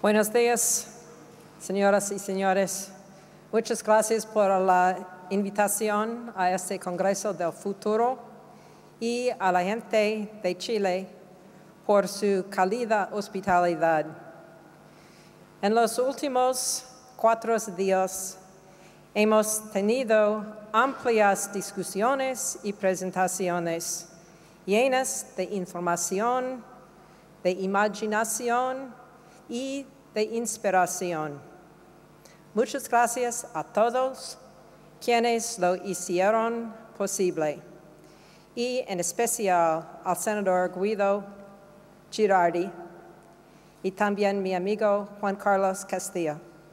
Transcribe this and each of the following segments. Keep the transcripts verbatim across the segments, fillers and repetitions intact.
Buenos días, señoras y señores. Muchas gracias por la invitación a este Congreso del Futuro y a la gente de Chile por su cálida hospitalidad. En los últimos cuatro días hemos tenido amplias discusiones y presentaciones llenas de información, de imaginación y de inspiración. Muchas gracias a todos quienes lo hicieron posible y en especial al senador Guido Girardi y también mi amigo Juan Carlos Castillo.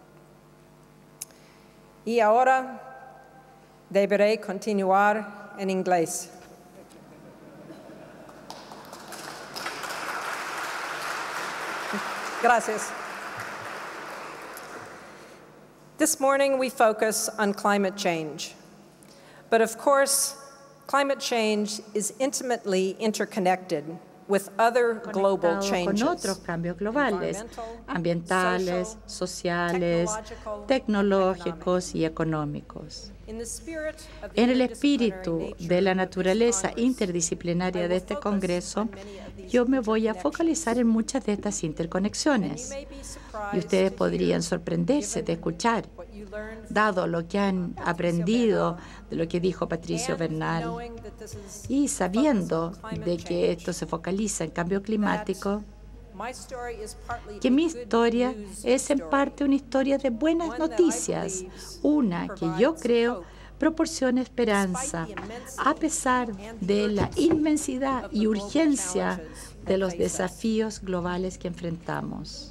Y ahora deberé continuar en inglés. Gracias. This morning we focus on climate change. But of course, climate change is intimately interconnected with other global changes. Con otros cambios globales, ambientales, sociales, tecnológicos y económicos. En el espíritu de la naturaleza interdisciplinaria de este Congreso, yo me voy a focalizar en muchas de estas interconexiones. Y ustedes podrían sorprenderse de escuchar, dado lo que han aprendido de lo que dijo Patricio Bernal, y sabiendo de que esto se focaliza en cambio climático, que mi historia es en parte una historia de buenas noticias, una que yo creo proporciona esperanza, a pesar de la inmensidad y urgencia de los desafíos globales que enfrentamos.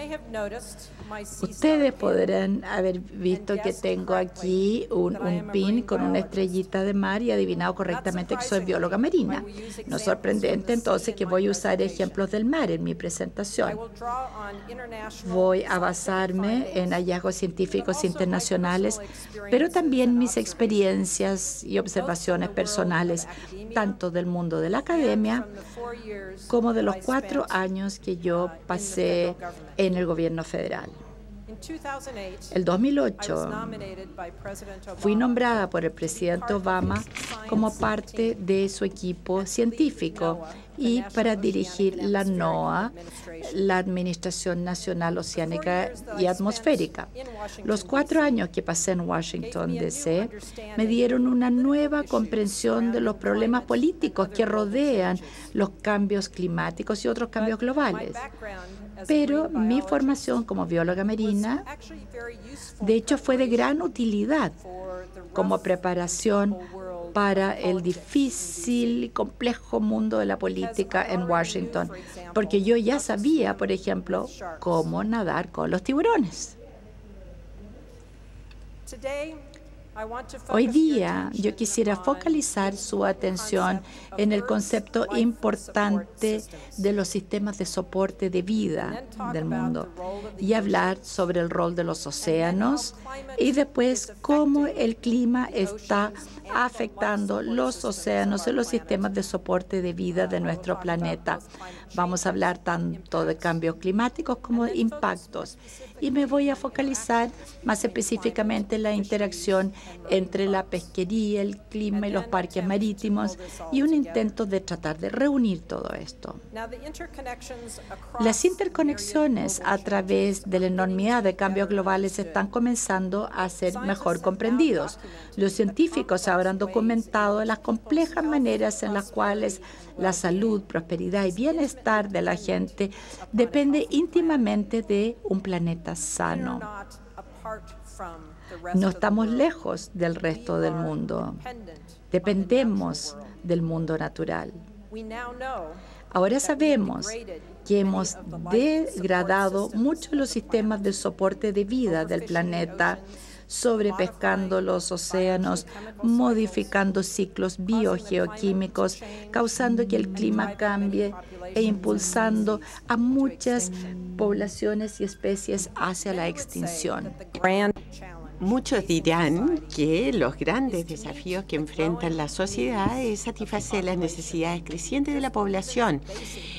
Ustedes podrán haber visto que tengo aquí un, un pin con una estrellita de mar y adivinado correctamente que soy bióloga marina. No es sorprendente entonces que voy a usar ejemplos del mar en mi presentación. Voy a basarme en hallazgos científicos internacionales, pero también mis experiencias y observaciones personales, tanto del mundo de la academia como de los cuatro años que yo pasé en el gobierno federal. El dos mil ocho fui nombrada por el presidente Obama como parte de su equipo científico y para dirigir la NOAA, la Administración Nacional Oceánica y Atmosférica. Los cuatro años que pasé en Washington, D C me dieron una nueva comprensión de los problemas políticos que rodean los cambios climáticos y otros cambios globales. Pero mi formación como bióloga marina, de hecho, fue de gran utilidad como preparación para el difícil y complejo mundo de la política en Washington, porque yo ya sabía, por ejemplo, cómo nadar con los tiburones. Hoy día yo quisiera focalizar su atención en el concepto importante de los sistemas de soporte de vida del mundo y hablar sobre el rol de los océanos y después cómo el clima está afectando los océanos y los sistemas de soporte de vida de nuestro planeta. Vamos a hablar tanto de cambios climáticos como de impactos. Y me voy a focalizar más específicamente en la interacción entre la pesquería, el clima y los parques marítimos y un intento de tratar de reunir todo esto. Las interconexiones a través de la enormidad de cambios globales están comenzando a ser mejor comprendidos. Los científicos ahora han documentado las complejas maneras en las cuales la salud, prosperidad y bienestar de la gente depende íntimamente de un planeta sano. No estamos lejos del resto del mundo. Dependemos del mundo natural. Ahora sabemos que hemos degradado muchos de los sistemas de soporte de vida del planeta, sobrepescando los océanos, modificando ciclos biogeoquímicos, causando que el clima cambie e impulsando a muchas poblaciones y especies hacia la extinción. Muchos dirán que los grandes desafíos que enfrentan la sociedad es satisfacer las necesidades crecientes de la población,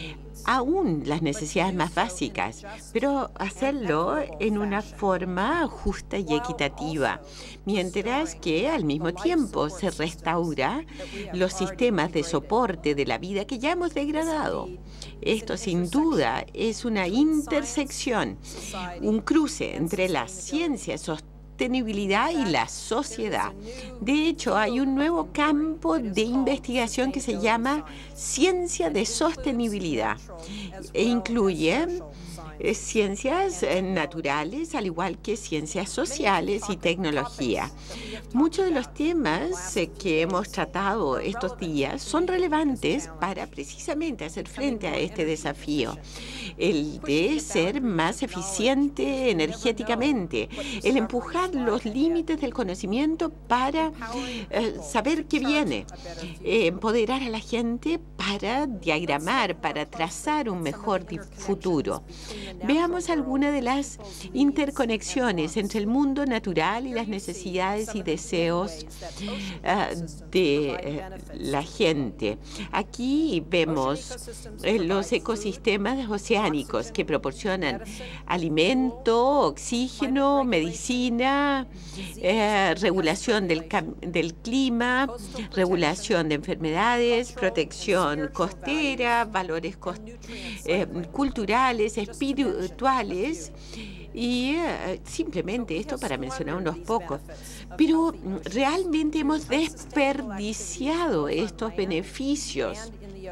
aún las necesidades más básicas, pero hacerlo en una forma justa y equitativa, mientras que al mismo tiempo se restaura los sistemas de soporte de la vida que ya hemos degradado. Esto sin duda es una intersección, un cruce entre la ciencia sostenibilidad y la sociedad. De hecho, hay un nuevo campo de investigación que se llama ciencia de sostenibilidad e incluye eh, ciencias eh, naturales, al igual que ciencias sociales y tecnología. Muchos de los temas eh, que hemos tratado estos días son relevantes para precisamente hacer frente a este desafío, el de ser más eficiente energéticamente, el empujar los límites del conocimiento para eh, saber qué viene, eh, empoderar a la gente para diagramar, para trazar un mejor futuro. Veamos algunas de las interconexiones entre el mundo natural y las necesidades y deseos uh, de uh, la gente. Aquí vemos eh, los ecosistemas oceánicos que proporcionan alimento, oxígeno, medicina, eh, regulación del, del clima, regulación de enfermedades, protección costera, valores cost eh, culturales, espirituales y eh, simplemente esto para mencionar unos pocos. Pero realmente hemos desperdiciado estos beneficios.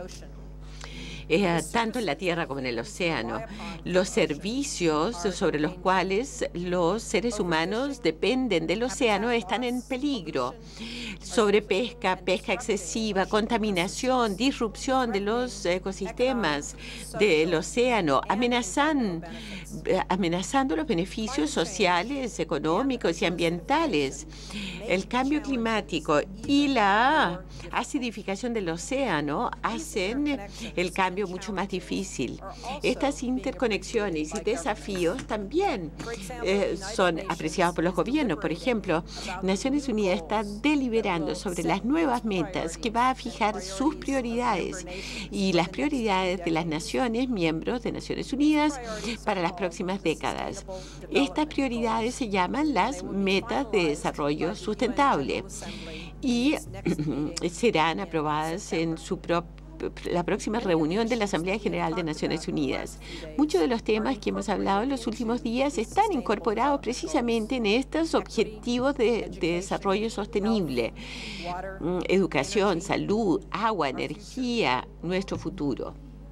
Eh, tanto en la tierra como en el océano. Los servicios sobre los cuales los seres humanos dependen del océano están en peligro. Sobrepesca, pesca excesiva, contaminación, disrupción de los ecosistemas del océano, amenazan, amenazando los beneficios sociales, económicos y ambientales. El cambio climático y la acidificación del océano hacen el cambio mucho más difícil. Estas interconexiones y desafíos también eh, son apreciados por los gobiernos. Por ejemplo, Naciones Unidas está deliberando sobre las nuevas metas que va a fijar sus prioridades y las prioridades de las naciones miembros de Naciones Unidas para las próximas décadas. Estas prioridades se llaman las metas de desarrollo sustentable y serán aprobadas en su propio la próxima reunión de la Asamblea General de Naciones Unidas. Muchos de los temas que hemos hablado en los últimos días están incorporados precisamente en estos objetivos de, de desarrollo sostenible. Educación, salud, agua, energía, nuestro futuro.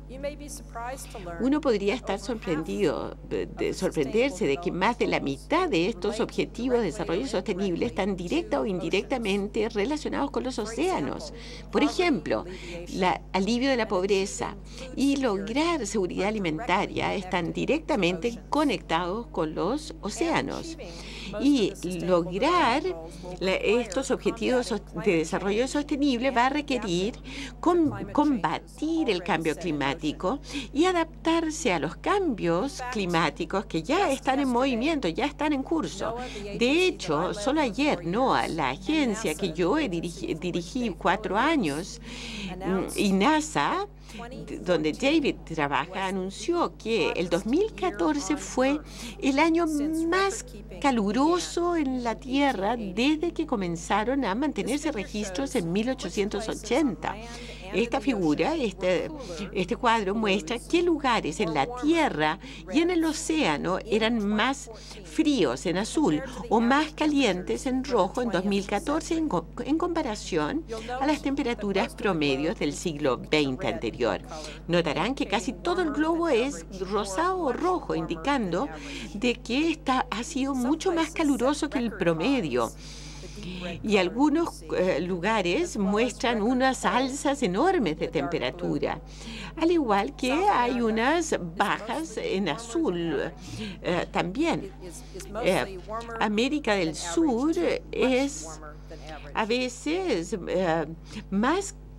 Uno podría estar sorprendido, de sorprenderse de que más de la mitad de estos objetivos de desarrollo sostenible están directa o indirectamente relacionados con los océanos. Por ejemplo, el alivio de la pobreza y lograr seguridad alimentaria están directamente conectados con los océanos. Y lograr la, estos objetivos de desarrollo sostenible va a requerir com, combatir el cambio climático y adaptarse a los cambios climáticos que ya están en movimiento, ya están en curso. De hecho, solo ayer NOAA, la agencia que yo he dirigi, dirigí cuatro años, y NASA, donde David trabaja, anunció que el dos mil catorce fue el año más caluroso en la Tierra desde que comenzaron a mantenerse registros en mil ochocientos ochenta. Esta figura, este, este cuadro muestra qué lugares en la Tierra y en el océano eran más fríos en azul o más calientes en rojo en dos mil catorce en, en comparación a las temperaturas promedios del siglo veinte anterior. Notarán que casi todo el globo es rosado o rojo, indicando de que esta ha sido mucho más caluroso que el promedio. Y algunos eh, lugares muestran unas alzas enormes de temperatura, al igual que hay unas bajas en azul eh, también. Eh, América del Sur es a veces eh, más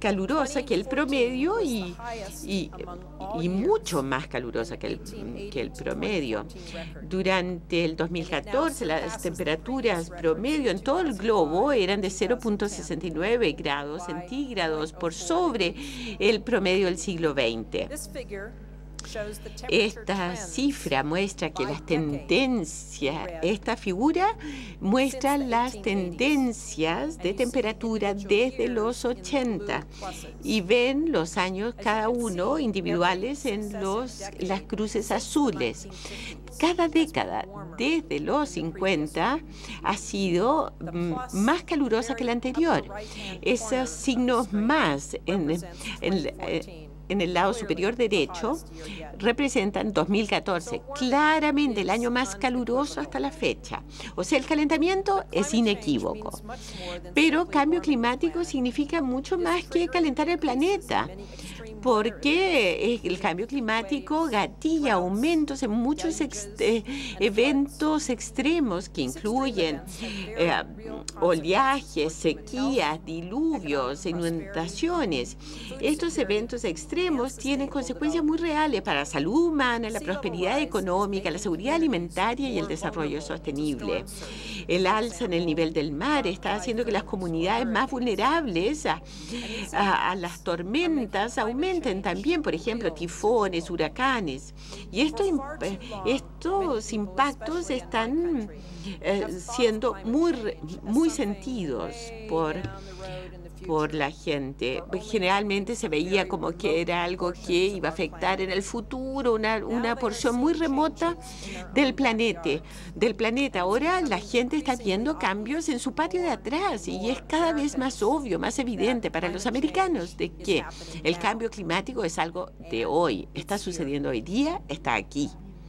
calurosa que el promedio y, y, y mucho más calurosa que el, que el promedio. Durante el dos mil catorce, las temperaturas promedio en todo el globo eran de cero punto sesenta y nueve grados centígrados por sobre el promedio del siglo veinte. Esta cifra muestra que las tendencias, esta figura muestra las tendencias de temperatura desde los ochenta y ven los años cada uno individuales en los, las cruces azules. Cada década, desde los cincuenta, ha sido más calurosa que la anterior. Esos signos más en, en, en en el lado superior derecho, representan dos mil catorce, claramente el año más caluroso hasta la fecha. O sea, el calentamiento es inequívoco. Pero cambio climático significa mucho más que calentar el planeta, porque el cambio climático gatilla aumentos en muchos ex eh, eventos extremos que incluyen eh, oleajes, sequías, diluvios, inundaciones. Estos eventos extremos tienen consecuencias muy reales para la salud humana, la prosperidad económica, la seguridad alimentaria y el desarrollo sostenible. El alza en el nivel del mar está haciendo que las comunidades más vulnerables a, a, a las tormentas aumenten también, por ejemplo, tifones, huracanes. Y esto, estos impactos están eh, siendo muy, muy sentidos por por la gente. Generalmente se veía como que era algo que iba a afectar en el futuro, una, una porción muy remota del planeta, del planeta. Ahora la gente está viendo cambios en su patio de atrás y es cada vez más obvio, más evidente para los americanos de que el cambio climático es algo de hoy. Está sucediendo hoy día, está aquí.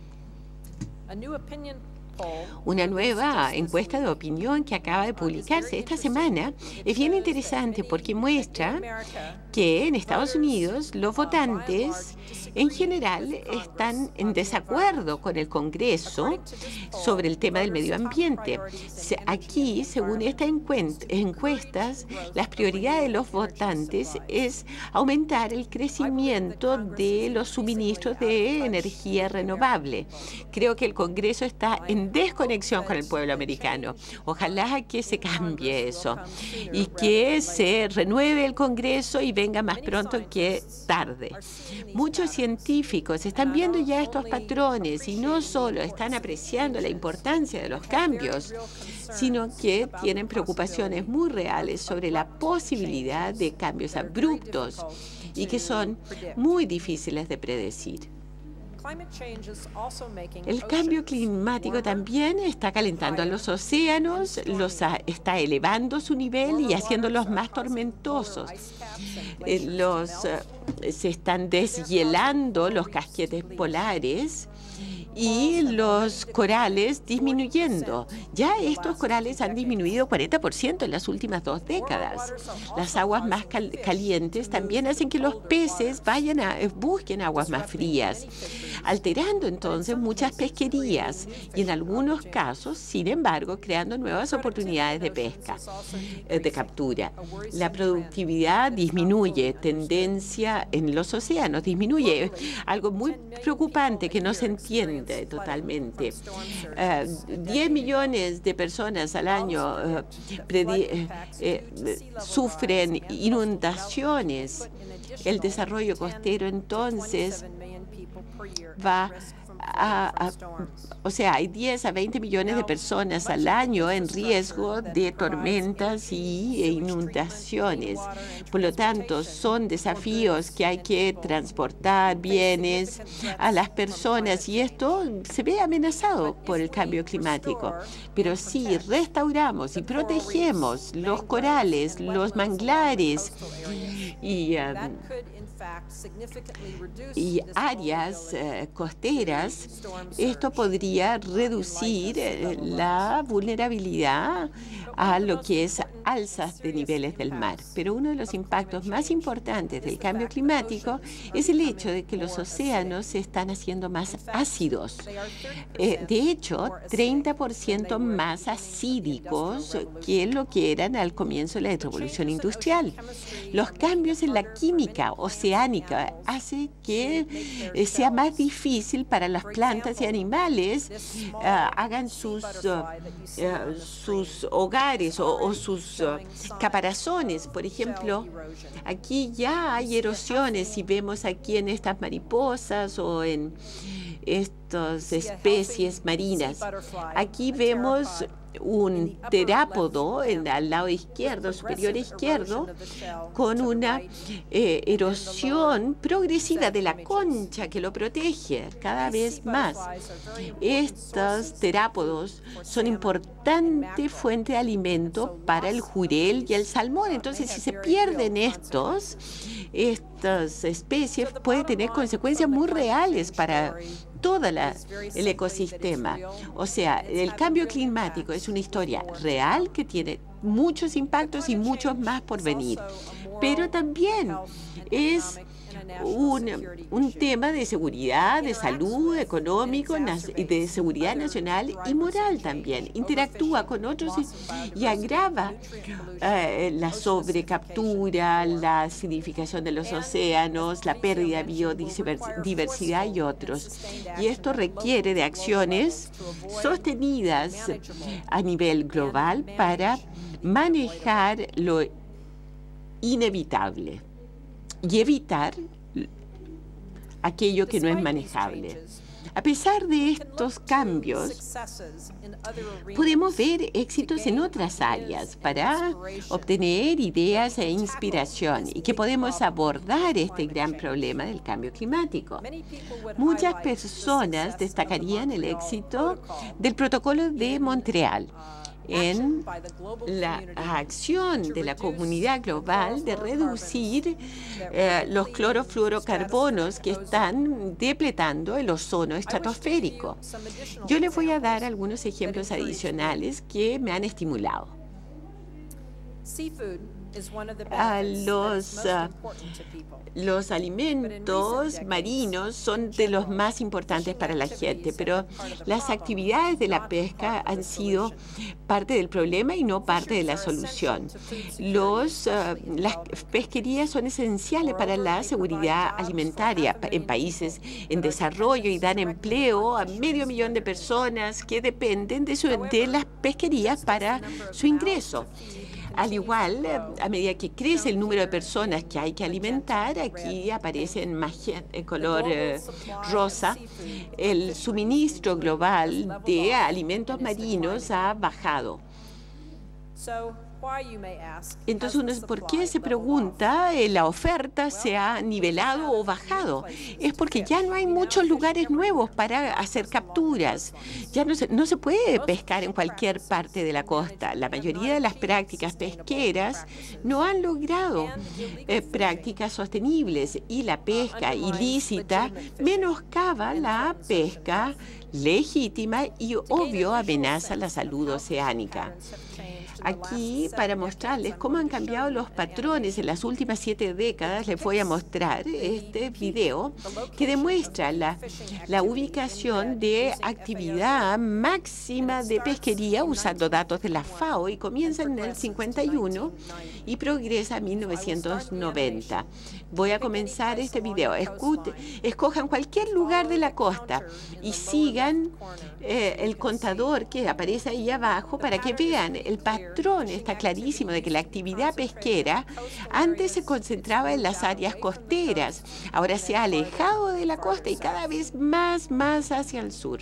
Una nueva encuesta de opinión que acaba de publicarse esta semana es bien interesante porque muestra que en Estados Unidos los votantes en general están en desacuerdo con el Congreso sobre el tema del medio ambiente. Aquí, según estas encuestas, las prioridades de los votantes es aumentar el crecimiento de los suministros de energía renovable. Creo que el Congreso está en desconexión con el pueblo americano. Ojalá que se cambie eso y que se renueve el Congreso y venga más pronto que tarde. Muchos científicos están viendo ya estos patrones y no solo están apreciando la importancia de los cambios, sino que tienen preocupaciones muy reales sobre la posibilidad de cambios abruptos y que son muy difíciles de predecir. El cambio climático también está calentando a los océanos, los a, está elevando su nivel y haciéndolos más tormentosos. Eh, los, uh, se están deshielando los casquetes polares y los corales disminuyendo. Ya estos corales han disminuido cuarenta por ciento en las últimas dos décadas. Las aguas más cal calientes también hacen que los peces vayan a busquen aguas más frías, alterando entonces muchas pesquerías y en algunos casos, sin embargo, creando nuevas oportunidades de pesca, de captura. La productividad disminuye, tendencia en los océanos disminuye, algo muy preocupante que no se entiende totalmente. Uh, diez millones de personas al año uh, eh, eh, sufren inundaciones. El desarrollo costero entonces va a, a, o sea, hay diez a veinte millones de personas al año en riesgo de tormentas y inundaciones. Por lo tanto, son desafíos que hay que transportar bienes a las personas y esto se ve amenazado por el cambio climático. Pero si restauramos y protegemos los corales, los manglares y, um, y áreas uh, costeras, Además, esto podría reducir eh, la vulnerabilidad a lo que es alzas de niveles del mar. Pero uno de los impactos más importantes del cambio climático es el hecho de que los océanos se están haciendo más ácidos. Eh, de hecho, treinta por ciento más acídicos que lo que eran al comienzo de la revolución industrial. Los cambios en la química oceánica hacen que eh, sea más difícil para las plantas y animales uh, hagan sus, uh, uh, sus hogares o, o sus uh, caparazones. Por ejemplo, aquí ya hay erosiones y vemos aquí en estas mariposas o en estas especies marinas. Aquí vemos un terápodo en, al lado izquierdo, superior izquierdo, con una eh, erosión progresiva de la concha que lo protege cada vez más. Estos terápodos son importante fuente de alimento para el jurel y el salmón. Entonces, si se pierden estos, estas especies, puede tener consecuencias muy reales para todo el ecosistema. O sea, el cambio climático es una historia real que tiene muchos impactos y muchos más por venir. Pero también es un, un tema de seguridad, de salud, económico, de seguridad nacional y moral también. Interactúa con otros y, y agrava eh, la sobrecaptura, la acidificación de los océanos, la pérdida de biodiversidad y otros. Y esto requiere de acciones sostenidas a nivel global para manejar lo inevitable y evitar aquello que no es manejable. A pesar de estos cambios, podemos ver éxitos en otras áreas para obtener ideas e inspiración y que podemos abordar este gran problema del cambio climático. Muchas personas destacarían el éxito del Protocolo de Montreal en la acción de la comunidad global de reducir eh, los clorofluorocarbonos que están depletando el ozono estratosférico. Yo les voy a dar algunos ejemplos adicionales que me han estimulado. A los, uh, los alimentos marinos son de los más importantes para la gente, pero las actividades de la pesca han sido parte del problema y no parte de la solución. Los, uh, las pesquerías son esenciales para la seguridad alimentaria en países en desarrollo y dan empleo a medio millón de personas que dependen de, su, de las pesquerías para su ingreso. Al igual, a medida que crece el número de personas que hay que alimentar, aquí aparece en en color eh, rosa, el suministro global de alimentos marinos ha bajado. Entonces, uno, ¿por qué se pregunta eh, la oferta se ha nivelado o bajado? Es porque ya no hay muchos lugares nuevos para hacer capturas. Ya no se, no se puede pescar en cualquier parte de la costa. La mayoría de las prácticas pesqueras no han logrado eh, prácticas sostenibles y la pesca ilícita menoscaba la pesca legítima y, obvio, amenaza la salud oceánica. Aquí, para mostrarles cómo han cambiado los patrones en las últimas siete décadas, les voy a mostrar este video que demuestra la, la ubicación de actividad máxima de pesquería usando datos de la FAO y comienza en el cincuenta y uno y progresa a mil novecientos noventa. Voy a comenzar este video. Escute, escojan cualquier lugar de la costa y sigan eh, el contador que aparece ahí abajo para que vean el patrón. Está clarísimo de que la actividad pesquera antes se concentraba en las áreas costeras, ahora se ha alejado de la costa y cada vez más, más hacia el sur.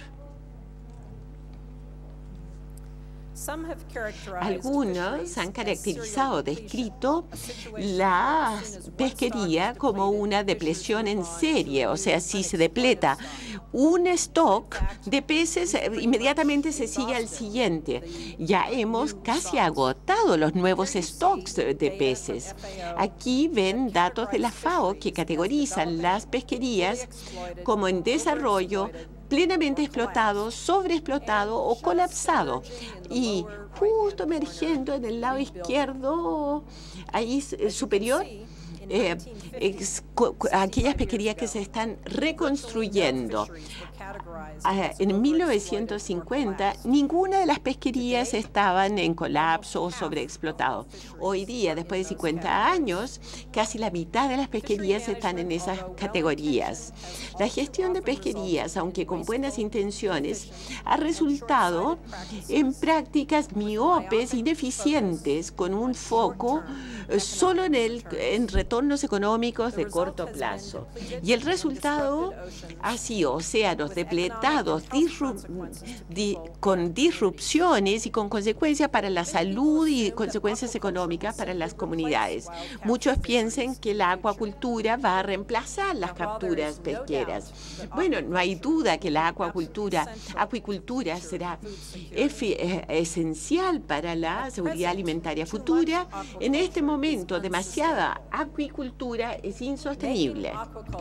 Algunos han caracterizado, descrito la pesquería como una depresión en serie, o sea, si se depleta un stock de peces, inmediatamente se sigue al siguiente. Ya hemos casi agotado los nuevos stocks de peces. Aquí ven datos de la FAO que categorizan las pesquerías como en desarrollo, plenamente explotado, sobreexplotado o colapsado. Y justo emergiendo en el lado izquierdo, ahí superior, Eh, ex, cu, aquellas pesquerías que se están reconstruyendo. Ah, en mil novecientos cincuenta, ninguna de las pesquerías estaban en colapso o sobreexplotado. Hoy día, después de cincuenta años, casi la mitad de las pesquerías están en esas categorías. La gestión de pesquerías, aunque con buenas intenciones, ha resultado en prácticas miopes, ineficientes, con un foco solo en el en retornos económicos de corto plazo. Y el resultado ha sido océanos depletados, disrup, di, con disrupciones y con consecuencias para la salud y consecuencias económicas para las comunidades. Muchos piensan que la acuacultura va a reemplazar las capturas pesqueras. Bueno, no hay duda que la acuacultura, acuicultura será esencial para la seguridad alimentaria futura. En este momento, demasiada acuicultura es insostenible.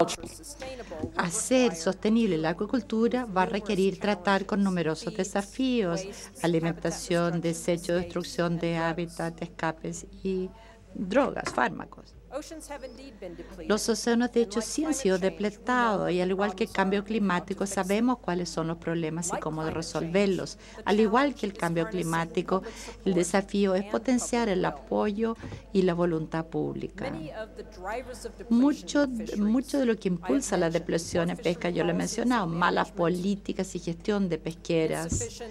Hacer sostenible la acuicultura va a requerir tratar con numerosos desafíos: alimentación, desecho, destrucción de hábitat, escapes y drogas, fármacos. Los océanos, de hecho, sí han sido depletados y, al igual que el cambio climático, sabemos cuáles son los problemas y cómo resolverlos. Al igual que el cambio climático, el desafío es potenciar el apoyo y la voluntad pública. Mucho, mucho de lo que impulsa la depleción en pesca, yo lo he mencionado: malas políticas y gestión de pesqueras,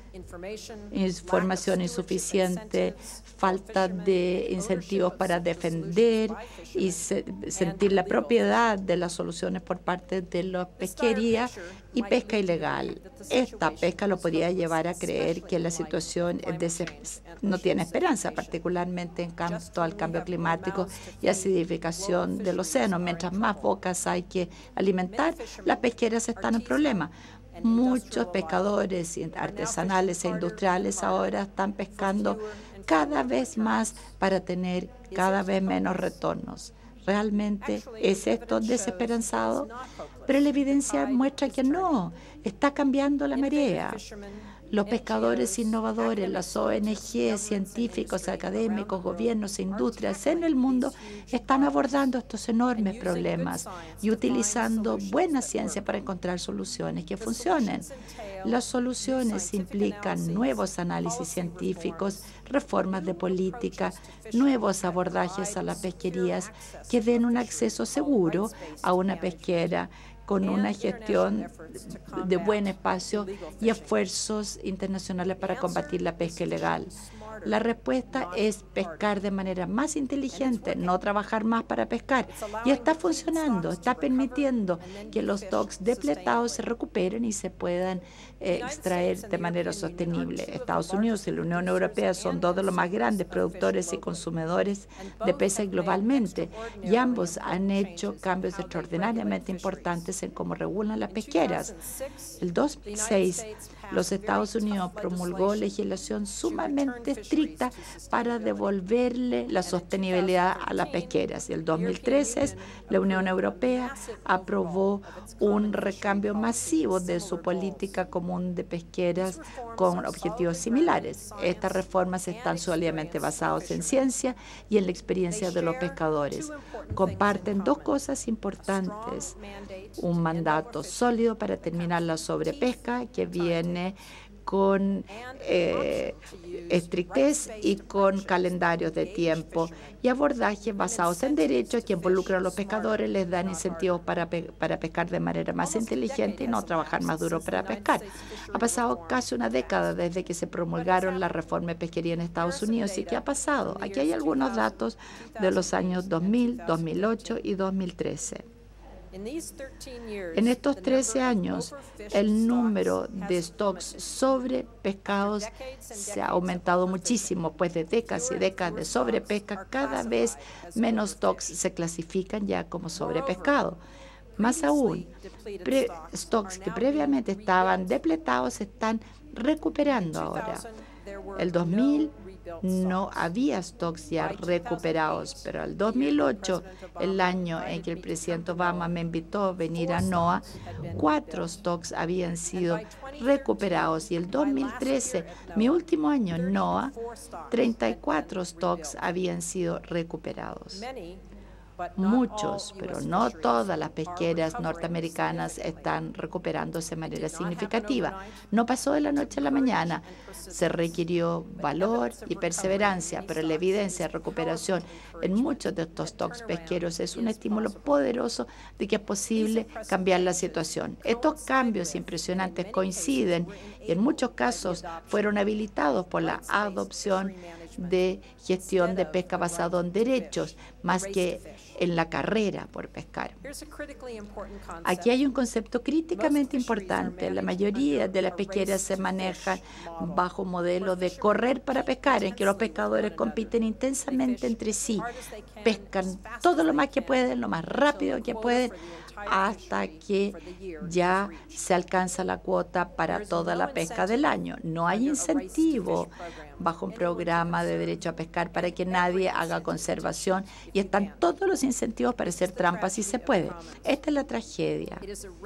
información insuficiente, falta de incentivos para defender y se, sentir la propiedad de las soluciones por parte de las pesquerías, y pesca ilegal. Esta pesca lo podría llevar a creer que la situación es de, no tiene esperanza, particularmente en cuanto al cambio climático y acidificación del océano. Mientras más bocas hay que alimentar, las pesqueras están en problemas. Muchos pescadores artesanales e industriales ahora están pescando cada vez más para tener cada vez menos retornos. ¿Realmente es esto desesperanzado? Pero la evidencia muestra que no, está cambiando la marea. Los pescadores innovadores, las O N G, científicos, académicos, gobiernos e industrias en el mundo están abordando estos enormes problemas y utilizando buena ciencia para encontrar soluciones que funcionen. Las soluciones implican nuevos análisis científicos, reformas de política, nuevos abordajes a las pesquerías que den un acceso seguro a una pesquera con una gestión de buen espacio y esfuerzos internacionales para combatir la pesca ilegal. La respuesta es pescar de manera más inteligente, no trabajar más para pescar. Y está funcionando, está permitiendo que los stocks depletados se recuperen y se puedan eh, extraer de manera sostenible. Estados Unidos y la Unión Europea son dos de los más grandes productores y consumidores de peces globalmente, y ambos han hecho cambios extraordinariamente importantes en cómo regulan las pesqueras. El dos mil seis, los Estados Unidos promulgó legislación sumamente estricta para devolverle la sostenibilidad a las pesqueras. Y el dos mil trece, la Unión Europea aprobó un recambio masivo de su política común de pesqueras con objetivos similares. Estas reformas están sólidamente basadas en ciencia y en la experiencia de los pescadores. Comparten dos cosas importantes: un mandato sólido para terminar la sobrepesca, que viene con eh, estrictez y con calendarios de tiempo, y abordajes basados en derechos que involucran a los pescadores, les dan incentivos para, pe para pescar de manera más inteligente y no trabajar más duro para pescar. Ha pasado casi una década desde que se promulgaron las reformas de pesquería en Estados Unidos. ¿Y qué ha pasado? Aquí hay algunos datos de los años dos mil, dos mil ocho y dos mil trece. En estos trece años, el número de stocks sobrepescados se ha aumentado muchísimo, pues de décadas y décadas de sobrepesca, cada vez menos stocks se clasifican ya como sobrepescado. Más aún, pre stocks que previamente estaban depletados se están recuperando ahora. El dos mil no había stocks ya recuperados, pero al dos mil ocho, el año en que el presidente Obama me invitó a venir a NOAA, cuatro stocks habían sido recuperados y el dos mil trece, mi último año en NOAA, treinta y cuatro stocks habían sido recuperados. Muchos, pero no todas las pesqueras norteamericanas están recuperándose de manera significativa. No pasó de la noche a la mañana. Se requirió valor y perseverancia, pero la evidencia de recuperación en muchos de estos stocks pesqueros es un estímulo poderoso de que es posible cambiar la situación. Estos cambios impresionantes coinciden y en muchos casos fueron habilitados por la adopción de gestión de pesca basado en derechos, más que en la carrera por pescar. Aquí hay un concepto críticamente importante. La mayoría de las pesqueras se manejan bajo un modelo de correr para pescar, en que los pescadores compiten intensamente entre sí, pescan todo lo más que pueden, lo más rápido que pueden, hasta que ya se alcanza la cuota para toda la pesca del año. No hay incentivo bajo un programa de derecho a pescar para que nadie haga conservación y están todos los incentivos para hacer trampas si se puede. Esta es la tragedia.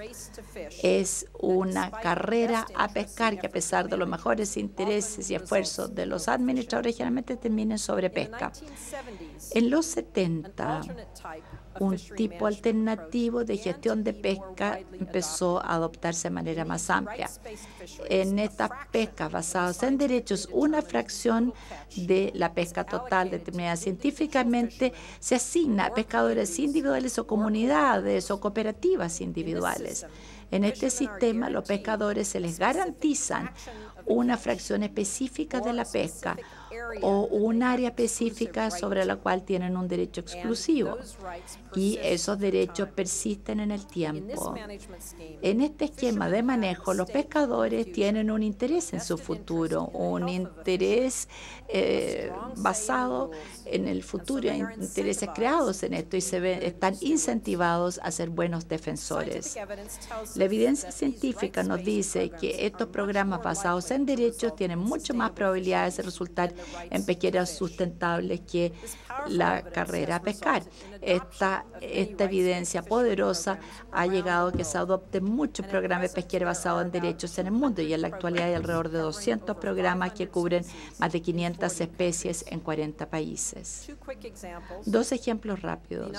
Es una carrera a pescar que, a pesar de los mejores intereses y esfuerzos de los administradores, generalmente termina en sobrepesca. En los setenta, un tipo alternativo de gestión de pesca empezó a adoptarse de manera más amplia. En estas pescas basadas en derechos, una fracción de la pesca total determinada científicamente se asigna a pescadores individuales o comunidades o cooperativas individuales. En este sistema, los pescadores se les garantizan una fracción específica de la pesca o un área específica sobre la cual tienen un derecho exclusivo, y esos derechos persisten en el tiempo. En este esquema de manejo, los pescadores tienen un interés en su futuro, un interés eh, basado en el futuro, intereses creados en esto, y se ven, están incentivados a ser buenos defensores. La evidencia científica nos dice que estos programas basados en derechos tienen mucho más probabilidades de resultar en pesqueras sustentables que la carrera a pescar. Esta, esta evidencia poderosa ha llegado a que se adopten muchos programas de pesquera basados en derechos en el mundo, y en la actualidad hay alrededor de doscientos programas que cubren más de quinientas especies en cuarenta países. Dos ejemplos rápidos.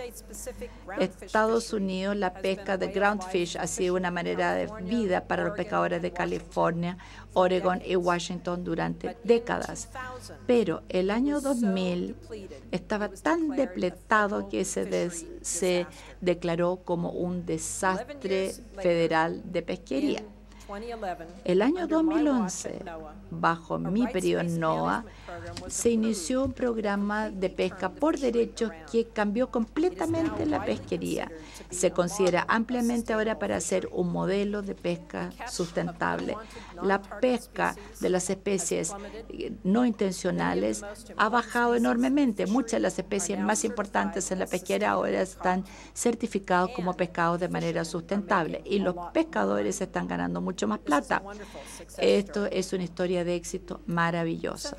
Estados Unidos, la pesca de groundfish ha sido una manera de vida para los pescadores de California, Oregon y Washington durante décadas. Pero el año dos mil estaba tan depletado que se, des, se declaró como un desastre federal de pesquería. El año dos mil once, bajo mi periodo en NOAA, se inició un programa de pesca por derechos que cambió completamente la pesquería. Se considera ampliamente ahora para ser un modelo de pesca sustentable. La pesca de las especies no intencionales ha bajado enormemente. Muchas de las especies más importantes en la pesquera ahora están certificados como pescados de manera sustentable, y los pescadores están ganando mucho más plata. Esto es una historia de éxito maravillosa.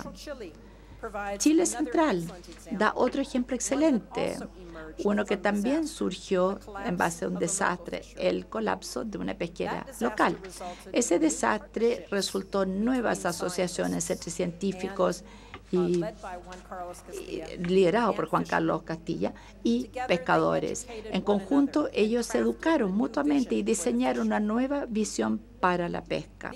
Chile Central da otro ejemplo excelente, uno que también surgió en base a un desastre, el colapso de una pesquera local. Ese desastre resultó en nuevas asociaciones entre científicos y, y liderado por Juan Carlos Castilla y pescadores. En conjunto, ellos se educaron mutuamente y diseñaron una nueva visión para la pesca.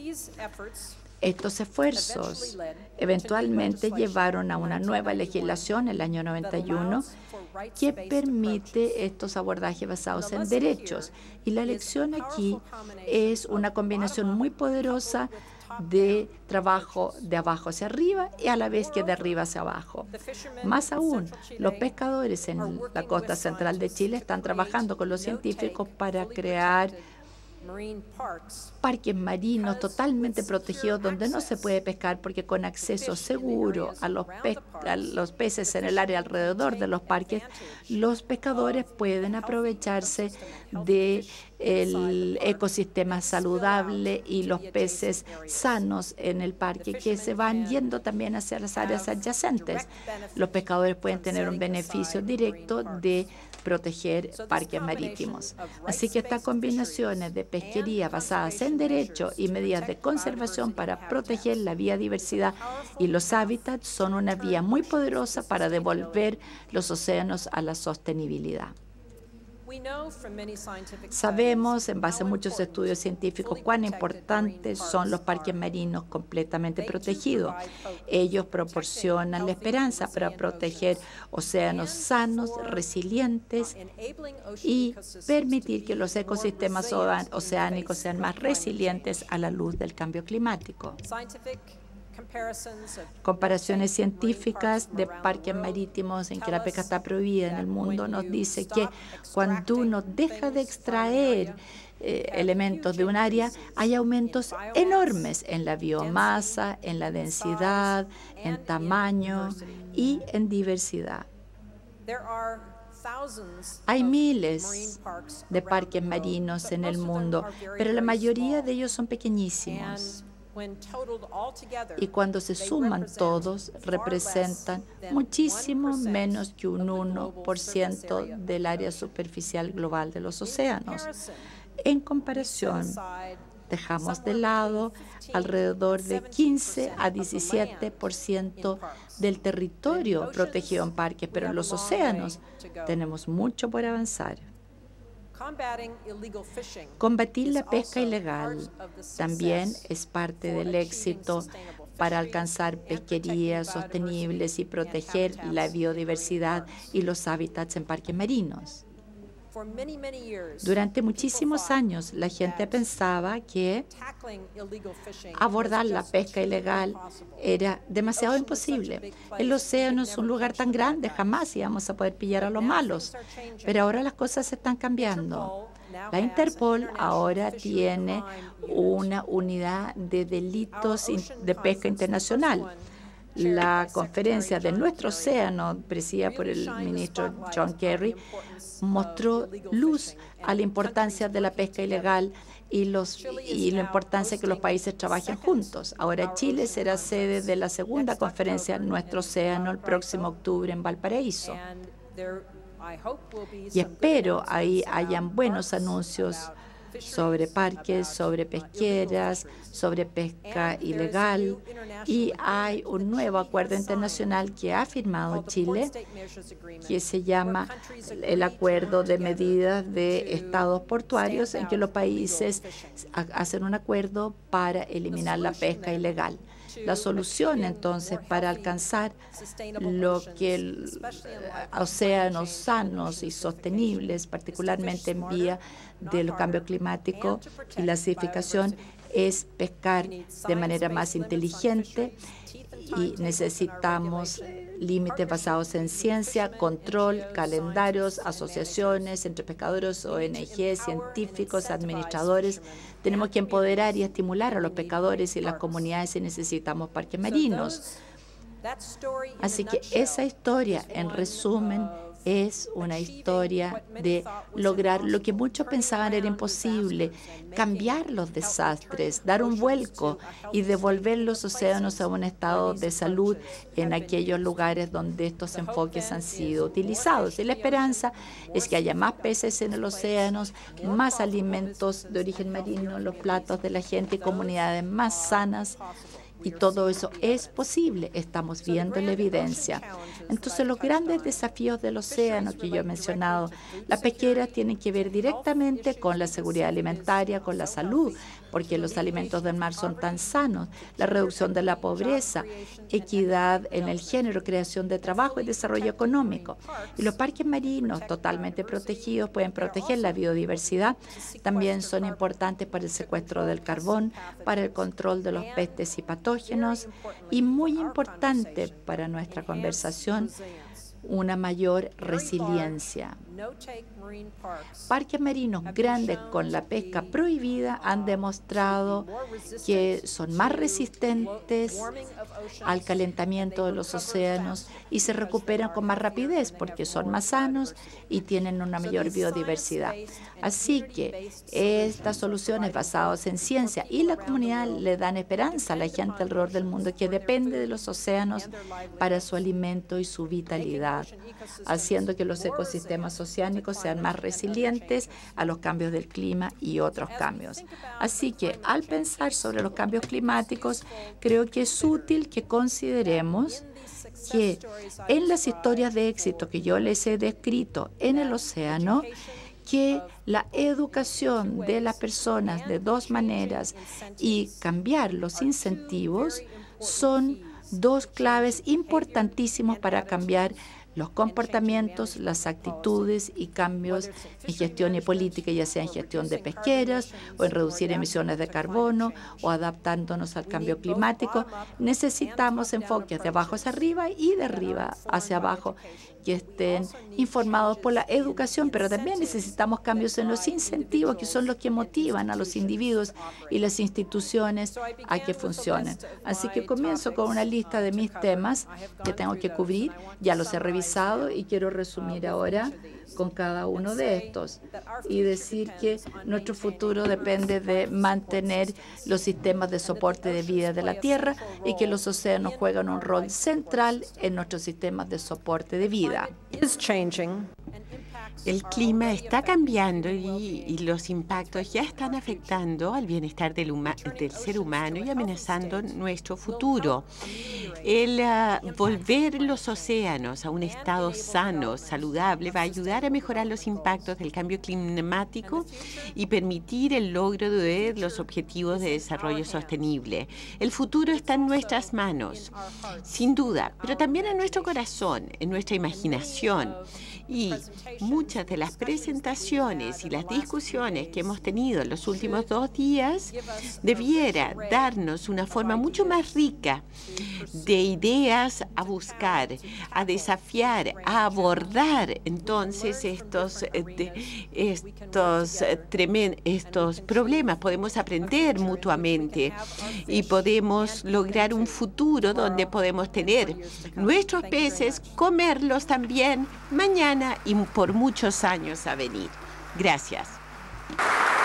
Estos esfuerzos eventualmente llevaron a una nueva legislación en el año noventa y uno que permite estos abordajes basados en derechos. Y la lección aquí es una combinación muy poderosa de trabajo de abajo hacia arriba y a la vez que de arriba hacia abajo. Más aún, los pescadores en la costa central de Chile están trabajando con los científicos para crear parques marinos totalmente protegidos donde no se puede pescar, porque con acceso seguro a los, pe a los peces en el área alrededor de los parques, los pescadores pueden aprovecharse del ecosistema saludable y los peces sanos en el parque, que se van yendo también hacia las áreas adyacentes. Los pescadores pueden tener un beneficio directo de proteger parques marítimos. Así que estas combinaciones de pesquería basadas en derecho y medidas de conservación para proteger la biodiversidad y los hábitats son una vía muy poderosa para devolver los océanos a la sostenibilidad. Sabemos, en base a muchos estudios científicos, cuán importantes son los parques marinos completamente protegidos. Ellos proporcionan la esperanza para proteger océanos sanos, resilientes y permitir que los ecosistemas oceánicos sean más resilientes a la luz del cambio climático. Comparaciones científicas de parques marítimos en que la pesca está prohibida en el mundo nos dice que cuando uno deja de extraer eh, elementos de un área, hay aumentos enormes en la biomasa, en la densidad, en tamaño y en diversidad. Hay miles de parques marinos en el mundo, pero la mayoría de ellos son pequeñísimos. Y cuando se suman todos, representan muchísimo menos que un uno por ciento del área superficial global de los océanos. En comparación, dejamos de lado alrededor de quince a diecisiete por ciento del territorio protegido en parques, pero en los océanos tenemos mucho por avanzar. Combatir la pesca ilegal también es parte del éxito para alcanzar pesquerías sostenibles y proteger la biodiversidad y los hábitats en parques marinos. Durante muchísimos años, la gente pensaba que abordar la pesca ilegal era demasiado imposible. El océano es un lugar tan grande, jamás íbamos a poder pillar a los malos. Pero ahora las cosas están cambiando. La Interpol ahora tiene una unidad de delitos de pesca internacional. La conferencia de nuestro océano, presidida por el ministro John Kerry, mostró luz a la importancia de la pesca ilegal y, los, y la importancia de que los países trabajen juntos. Ahora Chile será sede de la segunda conferencia Nuestro Océano el próximo octubre en Valparaíso. Y espero ahí hayan buenos anuncios sobre parques, sobre pesqueras, sobre pesca ilegal, y hay un nuevo acuerdo internacional que ha firmado Chile, que se llama el Acuerdo de Medidas de Estados Portuarios, en que los países hacen un acuerdo para eliminar la pesca ilegal. La solución, entonces, para alcanzar lo que el océanos sanos y sostenibles, particularmente en vía de los cambios climáticos y la acidificación, es pescar de manera más inteligente, y necesitamos límites basados en ciencia, control, calendarios, asociaciones entre pescadores, O N G, científicos, administradores. Tenemos que empoderar y estimular a los pescadores y las comunidades y necesitamos parques marinos. Así que esa historia, en resumen, es una historia de lograr lo que muchos pensaban era imposible: cambiar los desastres, dar un vuelco y devolver los océanos a un estado de salud en aquellos lugares donde estos enfoques han sido utilizados. Y la esperanza es que haya más peces en los océanos, más alimentos de origen marino en los platos de la gente y comunidades más sanas. Y todo eso es posible, estamos viendo la evidencia. Entonces, los grandes desafíos del océano que yo he mencionado, las pesqueras tienen que ver directamente con la seguridad alimentaria, con la salud, porque los alimentos del mar son tan sanos, la reducción de la pobreza, equidad en el género, creación de trabajo y desarrollo económico. Y los parques marinos totalmente protegidos pueden proteger la biodiversidad, también son importantes para el secuestro del carbón, para el control de los pestes y patógenos, y muy importante para nuestra conversación, una mayor resiliencia. Parques marinos grandes con la pesca prohibida han demostrado que son más resistentes al calentamiento de los océanos y se recuperan con más rapidez porque son más sanos y tienen una mayor biodiversidad. Así que estas soluciones basadas en ciencia y la comunidad le dan esperanza a la gente alrededor del mundo que depende de los océanos para su alimento y su vitalidad, haciendo que los ecosistemas oceánicos sean más resilientes a los cambios del clima y otros cambios. Así que al pensar sobre los cambios climáticos, creo que es útil que consideremos que en las historias de éxito que yo les he descrito en el océano, que la educación de las personas de dos maneras y cambiar los incentivos son dos claves importantísimos para cambiar los comportamientos, las actitudes y cambios en gestión y política, ya sea en gestión de pesqueras o en reducir emisiones de carbono o adaptándonos al cambio climático. Necesitamos enfoques de abajo hacia arriba y de arriba hacia abajo que estén informados por la educación, pero también necesitamos cambios en los incentivos, que son los que motivan a los individuos y las instituciones a que funcionen. Así que comienzo con una lista de mis temas que tengo que cubrir. Ya los he revisado y quiero resumir ahora con cada uno de estos y decir que nuestro futuro depende de mantener los sistemas de soporte de vida de la Tierra y que los océanos juegan un rol central en nuestros sistemas de soporte de vida. El clima está cambiando y, y los impactos ya están afectando al bienestar del, del ser humano y amenazando nuestro futuro. El uh, volver los océanos a un estado sano, saludable, va a ayudar a mejorar los impactos del cambio climático y permitir el logro de los objetivos de desarrollo sostenible. El futuro está en nuestras manos, sin duda, pero también en nuestro corazón, en nuestra imaginación. Y muchas de las presentaciones y las discusiones que hemos tenido en los últimos dos días debiera darnos una forma mucho más rica de ideas a buscar, a desafiar, a abordar entonces estos, de, estos, tremen, estos problemas. Podemos aprender mutuamente y podemos lograr un futuro donde podemos tener nuestros peces, comerlos también mañana y por muchos años a venir. Gracias.